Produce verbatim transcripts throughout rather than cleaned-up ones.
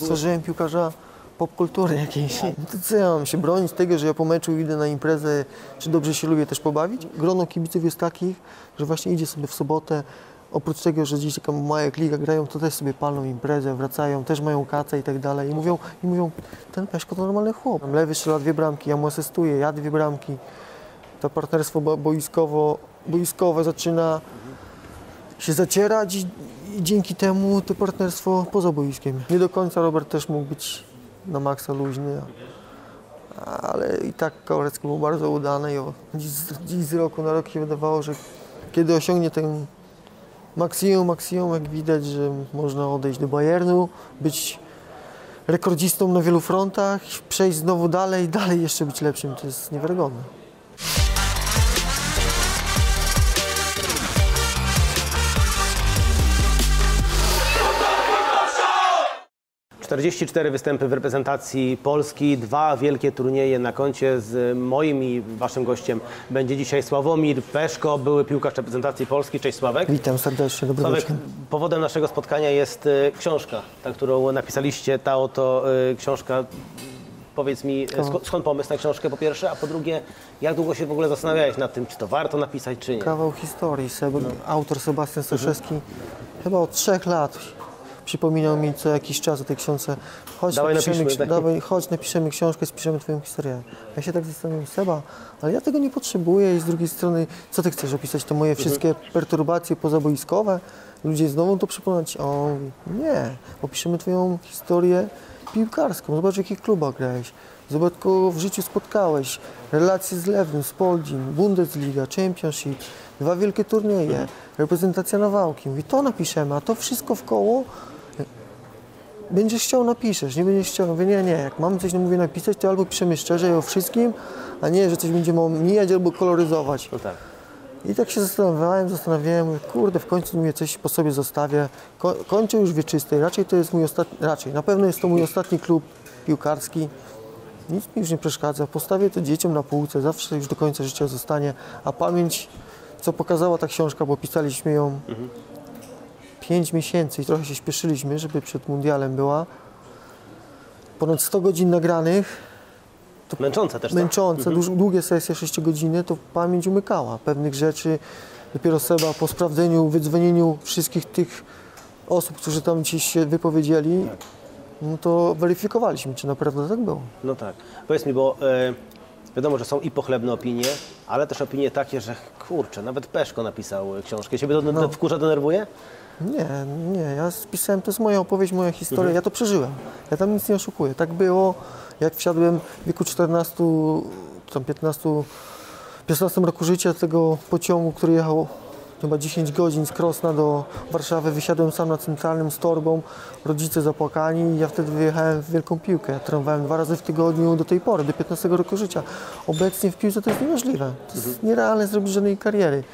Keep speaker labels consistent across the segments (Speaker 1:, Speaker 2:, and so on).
Speaker 1: Stworzyłem piłkarza popkultury jakiejś. No to co ja mam się bronić tego, że ja po meczu idę na imprezę, czy dobrze się lubię też pobawić? Grono kibiców jest takich, że właśnie idzie sobie w sobotę, oprócz tego, że gdzieś taka mała klika grają, to też sobie palną imprezę, wracają, też mają kacę i tak dalej. I mówią, i mówią, ten Peszko to normalny chłop. Lewy strzela dwie bramki, ja mu asystuję, ja dwie bramki. To partnerstwo boiskowo, boiskowe zaczyna się zacierać i, i dzięki temu to partnerstwo poza boiskiem. Nie do końca Robert też mógł być na maksa luźny, ale i tak Korecki był bardzo udany i dziś, dziś z roku na rok się wydawało, że kiedy osiągnie ten maksimum, maksimum, jak widać, że można odejść do Bayernu, być rekordzistą na wielu frontach, przejść znowu dalej, dalej jeszcze być lepszym, to jest niewiarygodne.
Speaker 2: czterdzieści cztery występy w reprezentacji Polski, dwa wielkie turnieje na koncie. Z moim i waszym gościem będzie dzisiaj Sławomir Peszko, były piłkarz reprezentacji Polski. Cześć Sławek.
Speaker 1: Witam serdecznie, dobry
Speaker 2: Sławek,
Speaker 1: wieczór.
Speaker 2: powodem naszego spotkania jest y, książka, ta, którą napisaliście, ta oto y, książka. Powiedz mi, skąd, skąd pomysł na książkę po pierwsze, a po drugie, jak długo się w ogóle zastanawiałeś nad tym, czy to warto napisać, czy nie?
Speaker 1: Kawał historii. Seb, no. Autor Sebastian Staszewski mhm. chyba od trzech lat przypominał mi co jakiś czas o tej książce. Chodź,
Speaker 2: dawaj,
Speaker 1: napiszemy,
Speaker 2: napiszmy, tak.
Speaker 1: dawaj, chodź napiszemy książkę, spiszemy twoją historię. Ja się tak zastanawiam, Seba, ale ja tego nie potrzebuję i z drugiej strony, co ty chcesz opisać, to moje wszystkie mhm. perturbacje pozaboiskowe? Ludzie znowu to przypomnieć? O, nie, opiszemy twoją historię piłkarską. Zobacz, w jakich klubach grałeś. Zobacz, kogo w życiu spotkałeś. Relacje z Lewnym, z Poldim, Bundesliga, Championship, dwa wielkie turnieje, reprezentacja na Wałki. Mówi, to napiszemy, a to wszystko w koło będziesz chciał, napiszesz, nie będziesz chciał. Mówię, nie, nie, jak mamy coś, no mówię, napisać, to albo piszemy szczerze i o wszystkim, a nie, że coś będziemy omijać albo koloryzować.
Speaker 2: No tak.
Speaker 1: I tak się zastanawiałem, zastanawiałem, mówię, kurde, w końcu mówię, coś po sobie zostawię. Ko kończę już wieczystej, raczej to jest mój ostatni, raczej, na pewno jest to mój ostatni klub piłkarski. Nic mi już nie przeszkadza, postawię to dzieciom na półce, zawsze już do końca życia zostanie, a pamięć, co pokazała ta książka, bo pisaliśmy ją mhm. pięć miesięcy i trochę się śpieszyliśmy, żeby przed mundialem była. Ponad sto godzin nagranych.
Speaker 2: To męczące też,
Speaker 1: Męczące,
Speaker 2: tak? mhm.
Speaker 1: długie sesje, sześciogodzinne, to pamięć umykała pewnych rzeczy. Dopiero Seba po sprawdzeniu, wydzwonieniu wszystkich tych osób, którzy tam gdzieś się wypowiedzieli, tak. no to weryfikowaliśmy, czy naprawdę tak było.
Speaker 2: No tak. Powiedz mi, bo e, wiadomo, że są i pochlebne opinie, ale też opinie takie, że kurczę, nawet Peszko napisał książkę. Ciebie to no. wkurza, denerwuje?
Speaker 1: Nie, nie, ja spisałem, to jest moja opowieść, moja historia, mhm. ja to przeżyłem. Ja tam nic nie oszukuję. Tak było, jak wsiadłem w wieku czternastu, tam piętnastu, piętnastym roku życia tego pociągu, który jechał chyba dziesięć godzin z Krosna do Warszawy, wysiadłem sam na centralnym z torbą, rodzice zapłakani i ja wtedy wyjechałem w wielką piłkę. Ja trenowałem dwa razy w tygodniu do tej pory, do piętnastego roku życia. Obecnie w piłce to jest niemożliwe, to jest mhm. nierealne zrobić żadnej kariery.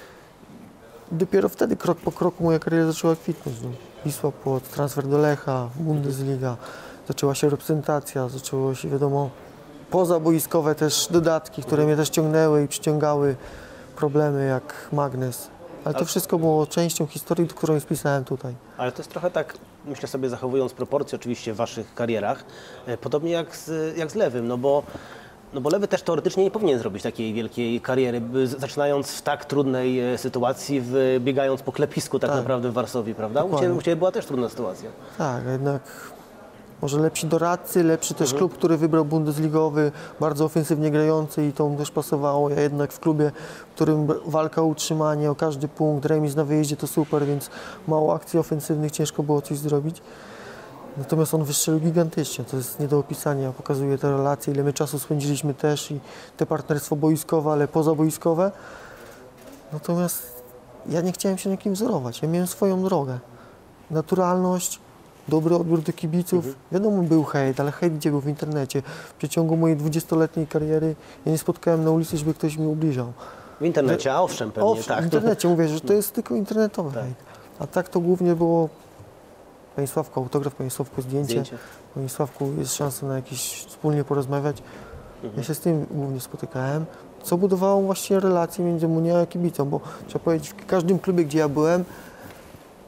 Speaker 1: Dopiero wtedy, krok po kroku, moja kariera zaczęła kwitnąć. Wisła Płock, transfer do Lecha, Bundesliga, zaczęła się reprezentacja, zaczęło się, wiadomo, pozaboiskowe też dodatki, które mnie też ciągnęły i przyciągały problemy jak magnes. Ale to wszystko było częścią historii, którą spisałem tutaj.
Speaker 2: Ale to jest trochę tak, myślę sobie, zachowując proporcje oczywiście w waszych karierach, podobnie jak z, jak z Lewym, no bo No bo Lewy też teoretycznie nie powinien zrobić takiej wielkiej kariery, zaczynając w tak trudnej sytuacji, biegając po klepisku tak, tak naprawdę w Warszawie, prawda? U Ciebie, u Ciebie była też trudna sytuacja.
Speaker 1: Tak, jednak może lepsi doradcy, lepszy też mhm. klub, który wybrał bundesligowy, bardzo ofensywnie grający i to mu też pasowało. Ja jednak w klubie, w którym walka o utrzymanie, o każdy punkt, remis na wyjeździe to super, więc mało akcji ofensywnych, ciężko było coś zrobić. Natomiast on wystrzelił gigantycznie, to jest nie do opisania, pokazuje te relacje, ile my czasu spędziliśmy też i te partnerstwo boiskowe, ale pozaboiskowe. Natomiast ja nie chciałem się na kim wzorować, ja miałem swoją drogę. Naturalność, dobry odbiór do kibiców. Mhm. Wiadomo, był hejt, ale hejt gdzie był? W internecie. W przeciągu mojej dwudziestoletniej kariery ja nie spotkałem na ulicy, żeby ktoś mi ubliżał.
Speaker 2: W internecie, a owszem, pewnie
Speaker 1: owszem,
Speaker 2: tak.
Speaker 1: W internecie mówię, że to jest tylko internetowy tak. hejt. A tak to głównie było Panie Sławku, autograf, Panie Sławku, zdjęcie. zdjęcie. Panie Sławku, jest szansa na jakieś wspólnie porozmawiać. Mhm. Ja się z tym głównie spotykałem, co budowało właściwie relacje między mnie a kibicą, bo trzeba powiedzieć, w każdym klubie, gdzie ja byłem,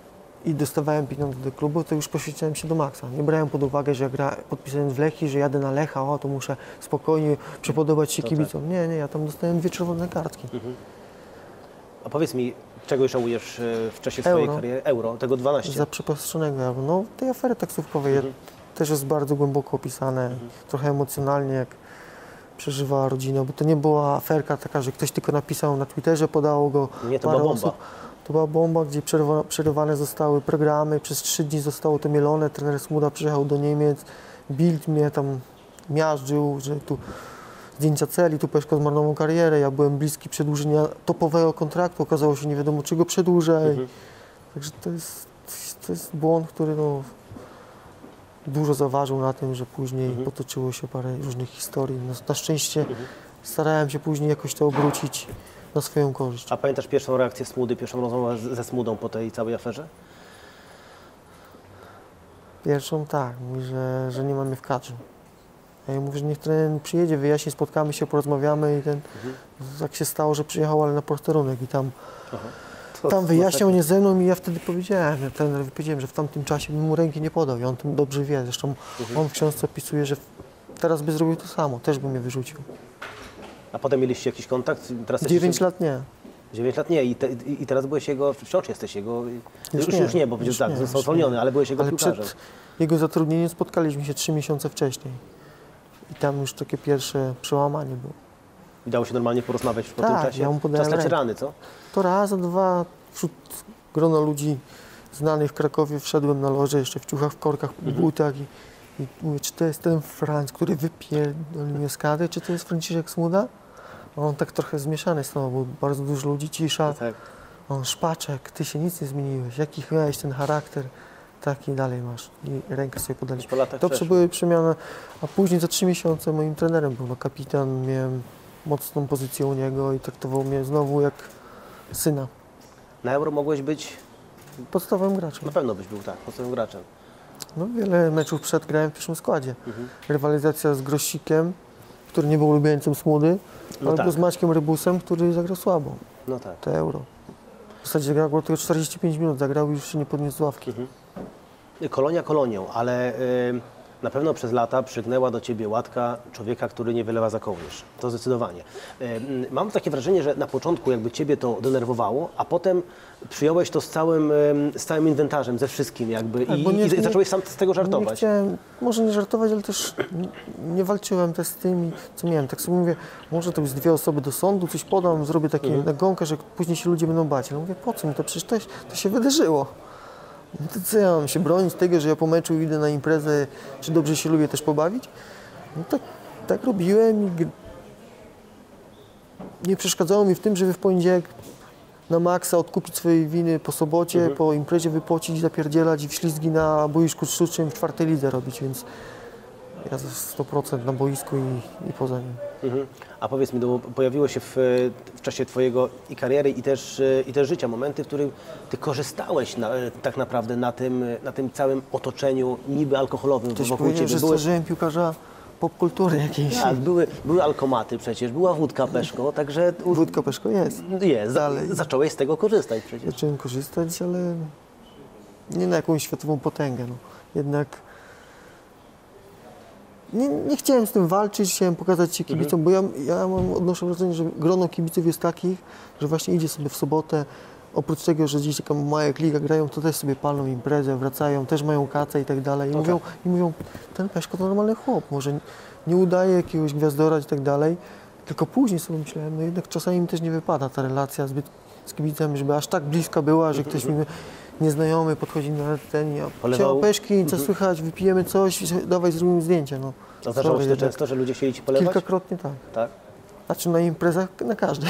Speaker 1: i dostawałem pieniądze do klubu, to już poświęcałem się do maksa. Nie brałem pod uwagę, że gra, podpisałem w Lechii, że jadę na Lecha, o to muszę spokojnie przypodobać się
Speaker 2: To
Speaker 1: kibicom. Nie, nie, ja tam dostałem dwie czerwone kartki.
Speaker 2: Mhm. A powiedz mi, czego żałujesz e, w czasie swojej
Speaker 1: Euro.
Speaker 2: kariery? Euro, tego dwanaście.
Speaker 1: Za przepastrzonego euro. No tej afery taksówkowej
Speaker 2: Mhm.
Speaker 1: też jest bardzo głęboko opisane,
Speaker 2: Mhm.
Speaker 1: trochę emocjonalnie, jak przeżywała rodzina, bo to nie była aferka taka, że ktoś tylko napisał na Twitterze, podało go
Speaker 2: Nie, to
Speaker 1: parę
Speaker 2: była bomba.
Speaker 1: osób. To była bomba, gdzie przerywa, przerywane zostały programy, przez trzy dni zostało to mielone, trener Smuda przyjechał do Niemiec, Bild mnie tam miażdżył, że tu zdjęcia celi, tu Peszko zmarnował karierę, ja byłem bliski przedłużenia topowego kontraktu, okazało się nie wiadomo czego przedłużaj.
Speaker 2: Mhm.
Speaker 1: Także to jest, to jest błąd, który no, dużo zaważył na tym, że później
Speaker 2: Mhm.
Speaker 1: potoczyło się parę różnych historii. Na, na szczęście
Speaker 2: Mhm.
Speaker 1: starałem się później jakoś to obrócić na swoją korzyść.
Speaker 2: A pamiętasz pierwszą reakcję Smudy, pierwszą rozmowę z- ze Smudą po tej całej aferze?
Speaker 1: Pierwszą tak, mówi, że, że nie mamy w kadrze. A ja mówię, że niech trener przyjedzie, wyjaśni, spotkamy się, porozmawiamy i ten,
Speaker 2: Mhm.
Speaker 1: tak się stało, że przyjechał, ale na posterunek i tam,
Speaker 2: Aha. To-
Speaker 1: tam
Speaker 2: to
Speaker 1: wyjaśniał
Speaker 2: tak-
Speaker 1: nie ze mną i ja wtedy powiedziałem, ja trenerowi powiedziałem, że w tamtym czasie bym mu ręki nie podał i on tym dobrze wie. Zresztą
Speaker 2: Mhm.
Speaker 1: on w książce opisuje, że teraz by zrobił to samo, też by mnie wyrzucił.
Speaker 2: A potem mieliście jakiś kontakt? Teraz
Speaker 1: dziewięć lat nie.
Speaker 2: dziewięć lat nie i, te, i i teraz byłeś jego, wciąż jesteś jego, już,
Speaker 1: nie,
Speaker 2: już nie, bo
Speaker 1: już
Speaker 2: przecież tak,
Speaker 1: nie,
Speaker 2: został
Speaker 1: już
Speaker 2: zwolniony,
Speaker 1: nie.
Speaker 2: ale byłeś jego
Speaker 1: Ale
Speaker 2: piłkarzem.
Speaker 1: przed jego zatrudnieniem spotkaliśmy się trzy miesiące wcześniej. I tam już takie pierwsze przełamanie było.
Speaker 2: I dało się normalnie porozmawiać po
Speaker 1: Tak,
Speaker 2: tym czasie?
Speaker 1: ja mu podałem
Speaker 2: Czas na
Speaker 1: rękę.
Speaker 2: rany, co?
Speaker 1: To raz, a dwa wśród grona ludzi znanych w Krakowie wszedłem na loże, jeszcze w ciuchach, w korkach, w
Speaker 2: Mhm.
Speaker 1: butach i, i mówię, czy to jest ten Franc, który wypierdolił mnie z kadry, czy to jest Franciszek Smuda? A on tak trochę zmieszany stał, bo bardzo dużo ludzi, cisza.
Speaker 2: Tak.
Speaker 1: A on, Szpaczek, ty się nic nie zmieniłeś, jaki miałeś ten charakter, taki dalej masz. I rękę sobie podaliśmy.
Speaker 2: Po latach
Speaker 1: To
Speaker 2: przeszło.
Speaker 1: były przemiany, a później za trzy miesiące moim trenerem był no, kapitan, miałem mocną pozycję u niego i traktował mnie znowu jak syna.
Speaker 2: Na Euro mogłeś być,
Speaker 1: Podstawowym graczem.
Speaker 2: na pewno byś był tak, podstawowym graczem.
Speaker 1: No, wiele meczów przed grałem w pierwszym składzie.
Speaker 2: Mhm.
Speaker 1: Rywalizacja z Grosikiem, który nie był ulubieńcem Smudy,
Speaker 2: No
Speaker 1: albo
Speaker 2: tak.
Speaker 1: z Maćkiem Rybusem, który zagrał słabo
Speaker 2: No tak.
Speaker 1: te Euro. W zasadzie zagrał tylko czterdzieści pięć minut, zagrał i już się nie podniósł z ławki.
Speaker 2: Mhm. Kolonia kolonią, ale y, na pewno przez lata przygnęła do Ciebie łatka człowieka, który nie wylewa za kołnierz. To zdecydowanie. Y, y, mam takie wrażenie, że na początku jakby Ciebie to denerwowało, a potem przyjąłeś to z całym, y, z całym inwentarzem, ze wszystkim jakby
Speaker 1: Tak,
Speaker 2: i,
Speaker 1: bo nie-
Speaker 2: i
Speaker 1: nie-
Speaker 2: zacząłeś sam z tego
Speaker 1: Nie
Speaker 2: żartować.
Speaker 1: chciałem, może nie żartować, ale też nie, nie walczyłem też z tym, co miałem. Tak sobie mówię, może to już dwie osoby do sądu, coś podam, zrobię takie
Speaker 2: Mhm.
Speaker 1: nagonkę, że później się ludzie będą bać. Ale mówię, po co mi to? Przecież to, to się wydarzyło. No to co ja mam się bronić tego, że ja po meczu idę na imprezę, czy dobrze się lubię też pobawić? No tak, tak robiłem i gr- nie przeszkadzało mi w tym, żeby w poniedziałek na maksa odkupić swojej winy po sobocie,
Speaker 2: Mhm.
Speaker 1: po imprezie wypocić, zapierdzielać i wślizgi na boisku sztucznym w czwartej lidze robić, więc ja za sto procent na boisku i, i poza nim.
Speaker 2: Mhm. A powiedz mi, no, bo pojawiło się w, w czasie Twojego i kariery i też, i też życia momenty, w których Ty korzystałeś na, tak naprawdę na tym, na tym całym otoczeniu niby alkoholowym
Speaker 1: Ktoś
Speaker 2: wokół
Speaker 1: powiedział,
Speaker 2: Ciebie.
Speaker 1: że
Speaker 2: Były,
Speaker 1: stworzyłem piłkarza popkultury jakiejś.
Speaker 2: tak, były, były alkomaty przecież, była wódka Peszko, także u-
Speaker 1: Wódka Peszko jest.
Speaker 2: jest, za,
Speaker 1: dalej.
Speaker 2: zacząłeś z tego korzystać przecież.
Speaker 1: Zacząłem korzystać, ale nie na jakąś światową potęgę. No. Jednak nie, nie chciałem z tym walczyć, chciałem pokazać się kibicom, bo ja, ja mam, odnoszę wrażenie, że grono kibiców jest takich, że właśnie idzie sobie w sobotę, oprócz tego, że gdzieś taka mała klika grają, to też sobie palą imprezę, wracają, też mają kacę i tak dalej. I,
Speaker 2: No
Speaker 1: mówią, i mówią, ten Peszko to normalny chłop, może nie udaje jakiegoś gwiazdora i tak dalej. Tylko później sobie myślałem, no jednak czasami mi też nie wypada ta relacja zbyt z kibicami, żeby aż tak bliska była, że ktoś mi nieznajomy podchodzi na ten, ja
Speaker 2: Polewał-
Speaker 1: ciao Peszki, co słychać, wypijemy coś, dawaj zrobimy zdjęcie. No.
Speaker 2: A zdarzało
Speaker 1: Sorry,
Speaker 2: się
Speaker 1: jednak.
Speaker 2: często, że ludzie chcieli Ci polewać?
Speaker 1: Kilkakrotnie tak.
Speaker 2: Tak?
Speaker 1: Znaczy na imprezach na każdej.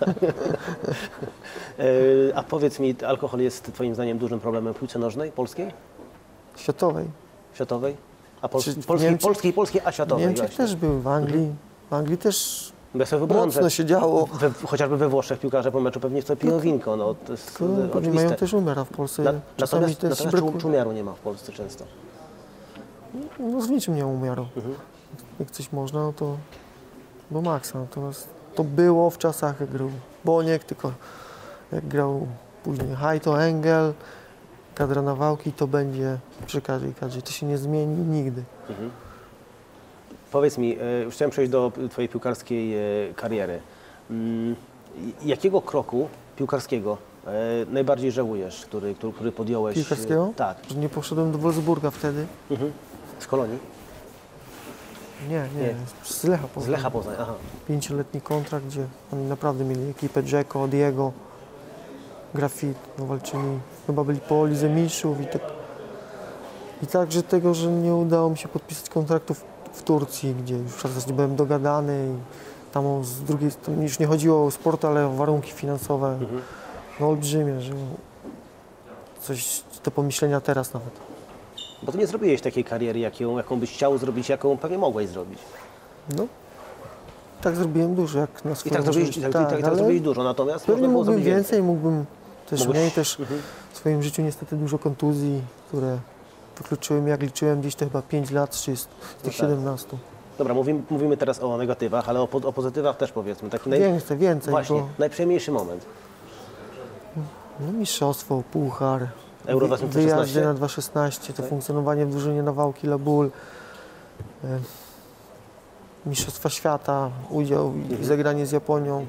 Speaker 2: E, a powiedz mi, alkohol jest Twoim zdaniem dużym problemem w piłce nożnej, polskiej,
Speaker 1: Światowej.
Speaker 2: światowej? A pol,
Speaker 1: Czy w
Speaker 2: polskiej,
Speaker 1: Niemczech-
Speaker 2: polskiej, polskiej, a
Speaker 1: W
Speaker 2: światowej
Speaker 1: Niemczech
Speaker 2: właśnie.
Speaker 1: też był, w Anglii. W Anglii też
Speaker 2: Bo ja sobie wyobrażam,
Speaker 1: mocno
Speaker 2: że
Speaker 1: się działo.
Speaker 2: we, chociażby we Włoszech piłkarze po meczu pewnie sobie piją winko, no to jest
Speaker 1: To
Speaker 2: e,
Speaker 1: pewnie
Speaker 2: oczywiste.
Speaker 1: mają też umiara w Polsce.
Speaker 2: Na,
Speaker 1: Czasami
Speaker 2: natomiast
Speaker 1: też
Speaker 2: natomiast
Speaker 1: brakuje.
Speaker 2: czum- czumiaru nie ma w Polsce często.
Speaker 1: No z niczym nie mam umiaru.
Speaker 2: Mhm.
Speaker 1: Jak coś można, no to do maksa. Natomiast to było w czasach, jak grał Boniek, tylko jak grał później Hajto, Engel, kadra Nawałki, to będzie przy każdej kadrze. To się nie zmieni nigdy.
Speaker 2: Mhm. Powiedz mi, e, już chciałem przejść do twojej piłkarskiej e, kariery. Mm, jakiego kroku piłkarskiego e, najbardziej żałujesz, który, który, który podjąłeś? e,
Speaker 1: Piłkarskiego?
Speaker 2: Tak.
Speaker 1: Że nie poszedłem do Wolfsburga wtedy.
Speaker 2: Mhm. Z Kolonii?
Speaker 1: Nie, nie,
Speaker 2: Nie.
Speaker 1: z Lecha
Speaker 2: Z
Speaker 1: Poznań.
Speaker 2: Lecha Poznań, aha.
Speaker 1: Pięcioletni kontrakt, gdzie oni naprawdę mieli ekipę Dzeko, Diego, Grafit, no walczyli, chyba byli po Lidze Mistrzów i tak. I także tego, że nie udało mi się podpisać kontraktu w, w Turcji, gdzie już w zasadzie byłem dogadany i tam o- z drugiej strony już nie chodziło o sport, ale o warunki finansowe,
Speaker 2: Mhm.
Speaker 1: no olbrzymie, że coś do pomyślenia teraz nawet.
Speaker 2: Bo ty nie zrobiłeś takiej kariery, jaką, jaką byś chciał zrobić, jaką pewnie mogłeś zrobić.
Speaker 1: No, tak zrobiłem dużo, jak na
Speaker 2: I
Speaker 1: swoją
Speaker 2: tak zrobiłeś,
Speaker 1: możliwość.
Speaker 2: tak, tak, tak, tak
Speaker 1: ale
Speaker 2: zrobiłeś dużo, natomiast
Speaker 1: pewnie
Speaker 2: można było
Speaker 1: mógłbym
Speaker 2: zrobić
Speaker 1: więcej, mógłbym też
Speaker 2: Mogłeś-
Speaker 1: mniej, też
Speaker 2: Mhm.
Speaker 1: w swoim życiu niestety dużo kontuzji, które wykluczyłem, jak liczyłem gdzieś to chyba pięć lat z z tych
Speaker 2: tak.
Speaker 1: siedemnastu.
Speaker 2: Dobra, mówimy, mówimy teraz o negatywach, ale o, po- o pozytywach też powiedzmy. Taki naj...
Speaker 1: Więcej, więcej,
Speaker 2: Właśnie,
Speaker 1: bo
Speaker 2: najprzyjemniejszy moment.
Speaker 1: no, mistrzostwo, puchar,
Speaker 2: Euro
Speaker 1: wy-
Speaker 2: dwa tysiące szesnaście?
Speaker 1: wyjazdy na dwa szesnaście, to
Speaker 2: Tak.
Speaker 1: funkcjonowanie w drużynie Nawałki Labul, e, Mistrzostwa Świata, udział
Speaker 2: Mhm.
Speaker 1: i zagranie z Japonią,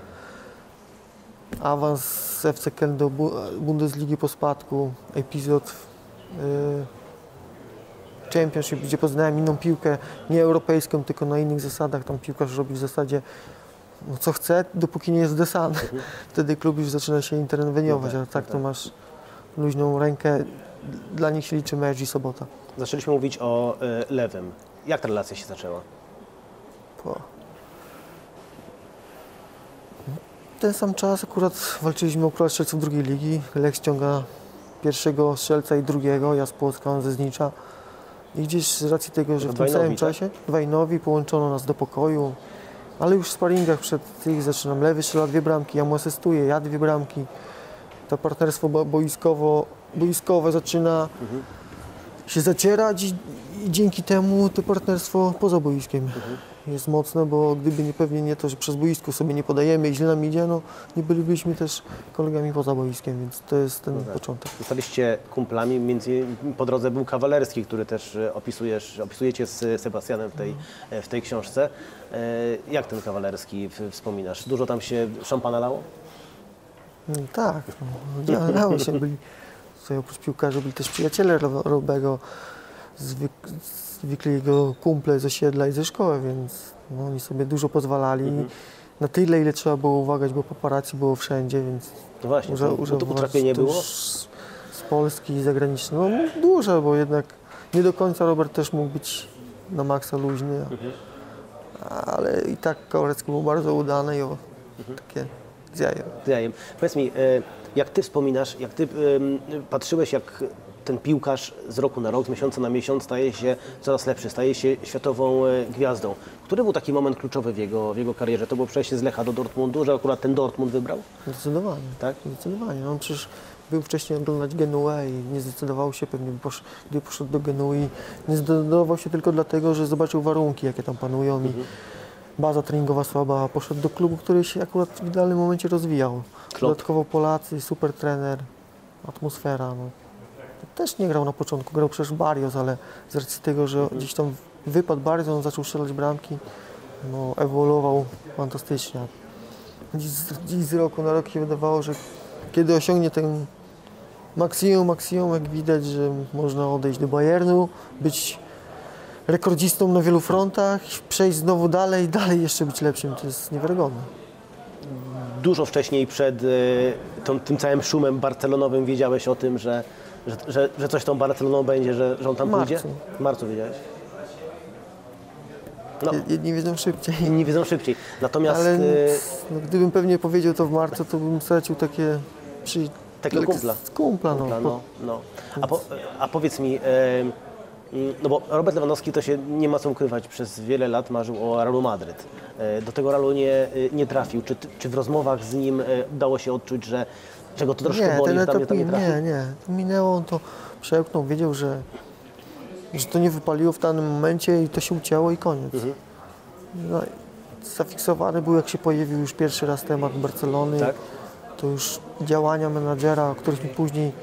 Speaker 1: awans z F C Köln do Bu- Bundesligi po spadku, epizod e, Championship, gdzie poznałem inną piłkę, nie europejską, tylko na innych zasadach. Tam piłkarz robi w zasadzie no, co chce, dopóki nie jest desany. Wtedy klub już zaczyna się interweniować,
Speaker 2: No
Speaker 1: a
Speaker 2: tak,
Speaker 1: tak
Speaker 2: no
Speaker 1: to
Speaker 2: tak.
Speaker 1: masz luźną rękę. Dla nich się liczy mecz i sobota.
Speaker 2: Zaczęliśmy mówić o y, lewym. Jak ta relacja się zaczęła?
Speaker 1: Po. Ten sam czas akurat walczyliśmy o króla strzelców drugiej ligi. Lech ściąga pierwszego strzelca i drugiego, ja z Płocka, on ze Znicza. I gdzieś z racji tego, że w
Speaker 2: Dwaj
Speaker 1: tym samym
Speaker 2: nowi, tak?
Speaker 1: czasie dwaj nowi, połączono nas do pokoju, ale już w sparingach przed tych zaczynam. Lewy strzela dwie bramki, ja mu asystuję, ja dwie bramki. To partnerstwo bo- boiskowo, boiskowe zaczyna
Speaker 2: Mhm.
Speaker 1: się zacierać i, i dzięki temu to partnerstwo poza boiskiem
Speaker 2: Mhm.
Speaker 1: jest mocne, bo gdyby nie pewnie nie to, że przez boisko sobie nie podajemy i źle nam idzie, no nie bylibyśmy też kolegami poza boiskiem, więc to jest ten
Speaker 2: No tak.
Speaker 1: początek.
Speaker 2: Zostaliście kumplami, między, po drodze był Kawalerski, który też e, opisujesz, opisujecie z Sebastianem w tej, e, w tej książce. E, Jak ten Kawalerski w- wspominasz? Dużo tam się szampana lało?
Speaker 1: No, tak, no, działało się, byli, tutaj oprócz piłkarzy byli też przyjaciele Ro- Robego, zwyk, zwykli jego kumple z osiedla i ze szkoły, więc no, oni sobie dużo pozwalali.
Speaker 2: Mhm.
Speaker 1: Na tyle, ile trzeba było uwagać, bo paparazzi było wszędzie, więc
Speaker 2: No właśnie,
Speaker 1: Może
Speaker 2: to, no to
Speaker 1: używać
Speaker 2: utrapienie
Speaker 1: też
Speaker 2: było?
Speaker 1: Z, z Polski i zagraniczne. No duże, bo jednak nie do końca Robert też mógł być na maksa luźny,
Speaker 2: Mhm.
Speaker 1: ale i tak Kawarecki był bardzo udany i o,
Speaker 2: Mhm.
Speaker 1: takie zjaje.
Speaker 2: Jajem. Powiedz mi, e, jak ty wspominasz, jak ty em, patrzyłeś, jak ten piłkarz z roku na rok, z miesiąca na miesiąc staje się coraz lepszy, staje się światową e, gwiazdą. Który był taki moment kluczowy w jego, w jego karierze? To było przejście z Lecha do Dortmundu, że akurat ten Dortmund wybrał?
Speaker 1: Zdecydowanie,
Speaker 2: Tak?
Speaker 1: zdecydowanie. On przecież był wcześniej oglądać Genuę i nie zdecydował się, pewnie by posz, gdy poszedł do Genui, nie zdecydował się tylko dlatego, że zobaczył warunki, jakie tam panują i baza treningowa słaba, a poszedł do klubu, który się akurat w idealnym momencie rozwijał.
Speaker 2: Klopp.
Speaker 1: Dodatkowo Polacy, super trener, atmosfera. No. Też nie grał na początku, grał przecież Barrios, ale z racji tego, że gdzieś tam wypadł Barrios, on zaczął strzelać bramki, no, ewoluował fantastycznie. Dziś, dziś z roku na rok się wydawało, że kiedy osiągnie ten maksimum, maksimum, jak widać, że można odejść do Bayernu, być rekordzistą na wielu frontach, przejść znowu dalej, dalej jeszcze być lepszym, to jest niewiarygodne.
Speaker 2: Dużo wcześniej przed e, tą, tym całym szumem barcelonowym wiedziałeś o tym, że, że, że, że coś tą Barceloną będzie, że, że on tam
Speaker 1: W marcu.
Speaker 2: pójdzie? W marcu wiedziałeś? No,
Speaker 1: Jedni wiedzą szybciej.
Speaker 2: inni wiedzą szybciej. Natomiast
Speaker 1: Ale
Speaker 2: e,
Speaker 1: no, gdybym pewnie powiedział to w marcu, to bym stracił takie przy...
Speaker 2: Takiego kumpla.
Speaker 1: Z kumpla, no.
Speaker 2: no, no, no. A, po, a powiedz mi, e, mm, no bo Robert Lewandowski to się nie ma co ukrywać, przez wiele lat marzył o Realu Madryt. E, do tego Realu nie, e, nie trafił. Czy, ty- czy w rozmowach z nim e, dało się odczuć, że, że go to troszkę
Speaker 1: Nie,
Speaker 2: boli,
Speaker 1: ten
Speaker 2: że tam, nie-
Speaker 1: etap
Speaker 2: tam nie
Speaker 1: nie,
Speaker 2: trafił?
Speaker 1: nie, nie. To minęło, on to przełknął, wiedział, że, że to nie wypaliło w danym momencie i to się ucięło i koniec.
Speaker 2: Mhm.
Speaker 1: No, i zafiksowany był, jak się pojawił już pierwszy raz temat Barcelony.
Speaker 2: Tak?
Speaker 1: To już działania menadżera, o których mi później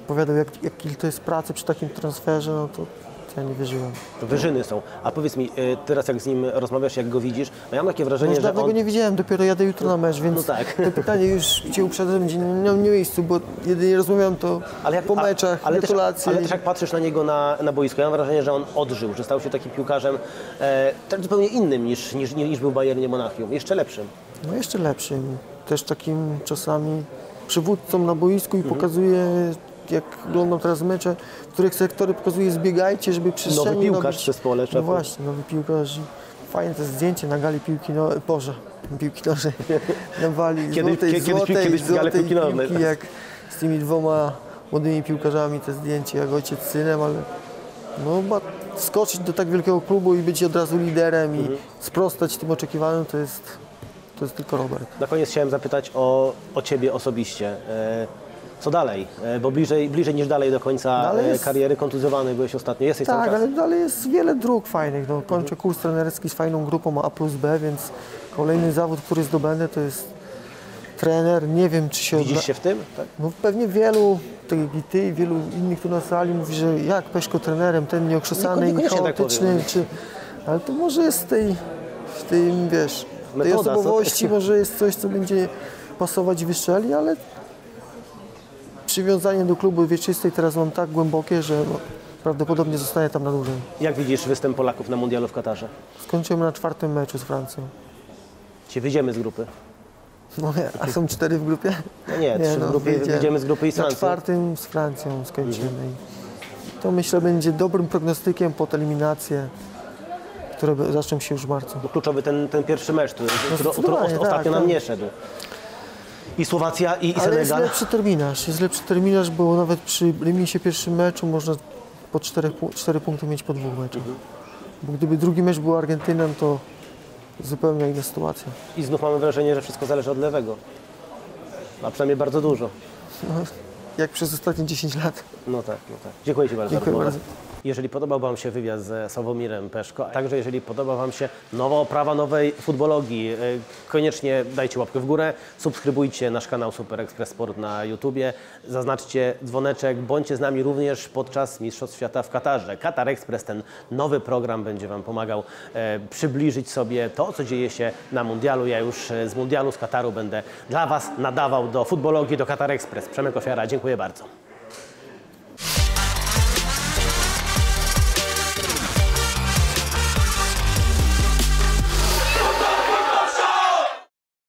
Speaker 1: opowiadał, jak, jaki to jest pracy przy takim transferze, no to ja nie wierzyłem.
Speaker 2: To wyżyny są. A powiedz mi, y, teraz jak z nim rozmawiasz, jak go widzisz, no ja mam takie
Speaker 1: No
Speaker 2: wrażenie,
Speaker 1: już
Speaker 2: że
Speaker 1: dawno
Speaker 2: on...
Speaker 1: go nie widziałem, dopiero jadę jutro na mecz, więc
Speaker 2: No tak.
Speaker 1: to pytanie już Cię uprzedzam, będzie nie miał miejscu, bo jedynie rozmawiam to
Speaker 2: Ale jak,
Speaker 1: po meczach,
Speaker 2: a, ale, też,
Speaker 1: gratulacje.
Speaker 2: ale też jak patrzysz na niego na, na boisku, ja mam wrażenie, że on odżył, że stał się takim piłkarzem e, tak zupełnie innym niż, niż, niż był w Bayernie Monachium, jeszcze lepszym.
Speaker 1: No jeszcze lepszym, też takim czasami przywódcą na boisku i
Speaker 2: Mhm.
Speaker 1: pokazuje, jak oglądam teraz mecze, w których sektory pokazuje zbiegajcie, żeby przestrzeni
Speaker 2: Nowy piłkarz
Speaker 1: nabyć.
Speaker 2: przez pole,
Speaker 1: No
Speaker 2: szefu.
Speaker 1: właśnie, nowy piłkarz. Fajne to zdjęcie na gali piłki, no Boże, piłki nożnej, na wali
Speaker 2: Kiedy-
Speaker 1: złotej,
Speaker 2: kiedyś-
Speaker 1: złotej,
Speaker 2: kiedyś gale
Speaker 1: złotej
Speaker 2: piłki nożnej.
Speaker 1: piłki, jak z tymi dwoma młodymi piłkarzami te zdjęcie, jak ojciec z synem, ale no ma skoczyć do tak wielkiego klubu i być od razu liderem
Speaker 2: Mhm.
Speaker 1: i sprostać tym oczekiwaniom, to jest, to jest tylko Robert.
Speaker 2: Na koniec chciałem zapytać o, o Ciebie osobiście. E, co dalej? E, bo bliżej, bliżej niż dalej do końca
Speaker 1: Dalej
Speaker 2: e,
Speaker 1: jest-
Speaker 2: kariery, kontuzjowany byłeś ostatnio, jesteś cały
Speaker 1: Tak,
Speaker 2: czas.
Speaker 1: ale dalej jest wiele dróg fajnych. No, kończę kurs trenerski z fajną grupą A plus B, więc kolejny zawód, który zdobędę, to jest trener. Nie wiem, czy się...
Speaker 2: Widzisz
Speaker 1: odna-
Speaker 2: się w tym? Tak?
Speaker 1: No, pewnie wielu, tak jak i ty, i wielu innych tu na sali mówi, że jak Peszko trenerem, ten nieokrzesany i
Speaker 2: Niekoniecznie tak
Speaker 1: chaotyczny,
Speaker 2: powiem.
Speaker 1: czy... Ale to może jest w tej, w tym, wiesz, w tej
Speaker 2: Metoda, co?
Speaker 1: osobowości, może jest coś, co będzie pasować i wystrzeli, ale przywiązanie do klubu wieczystej teraz mam tak głębokie, że no, prawdopodobnie zostanę tam na dłużej.
Speaker 2: Jak widzisz występ Polaków na mundialu w Katarze?
Speaker 1: Skończymy na czwartym meczu z Francją.
Speaker 2: Czy wyjdziemy z grupy?
Speaker 1: No nie, a są cztery w grupie?
Speaker 2: No nie, trzy w grupie,
Speaker 1: wyjdziemy.
Speaker 2: wyjdziemy z grupy i z
Speaker 1: Na
Speaker 2: Francją.
Speaker 1: czwartym z Francją skończymy. I to myślę będzie dobrym prognostykiem pod eliminację, które be- zaczną się już w marcu.
Speaker 2: No, kluczowy ten, ten pierwszy mecz, który, który, który
Speaker 1: zdecydowanie,
Speaker 2: os- ostatnio
Speaker 1: tak,
Speaker 2: nam
Speaker 1: tak.
Speaker 2: nie szedł. I Słowacja, i, i
Speaker 1: Ale jest
Speaker 2: Senegal.
Speaker 1: lepszy terminarz, jest lepszy terminarz, bo nawet przy remisie pierwszym meczu można po czterech, pu- cztery punkty mieć po dwóch meczach. Bo gdyby drugi mecz był Argentyną, to zupełnie inna sytuacja.
Speaker 2: I znów mamy wrażenie, że wszystko zależy od lewego. A przynajmniej bardzo dużo.
Speaker 1: No, jak przez ostatnie dziesięć lat.
Speaker 2: No tak, no tak. Dziękuję Ci bardzo
Speaker 1: Dziękuję
Speaker 2: za rozmowę.
Speaker 1: bardzo.
Speaker 2: Jeżeli podobał Wam się wywiad z Sławomirem Peszko, a także jeżeli podoba Wam się nowa oprawa nowej futbologii, e, koniecznie dajcie łapkę w górę, subskrybujcie nasz kanał Super Express Sport na YouTubie, zaznaczcie dzwoneczek, bądźcie z nami również podczas Mistrzostw Świata w Katarze. Katar Express, ten nowy program będzie Wam pomagał e, przybliżyć sobie to, co dzieje się na mundialu. Ja już e, z mundialu, z Kataru będę dla Was nadawał do futbologii, do Katar Express. Przemek Ofiara, dziękuję bardzo.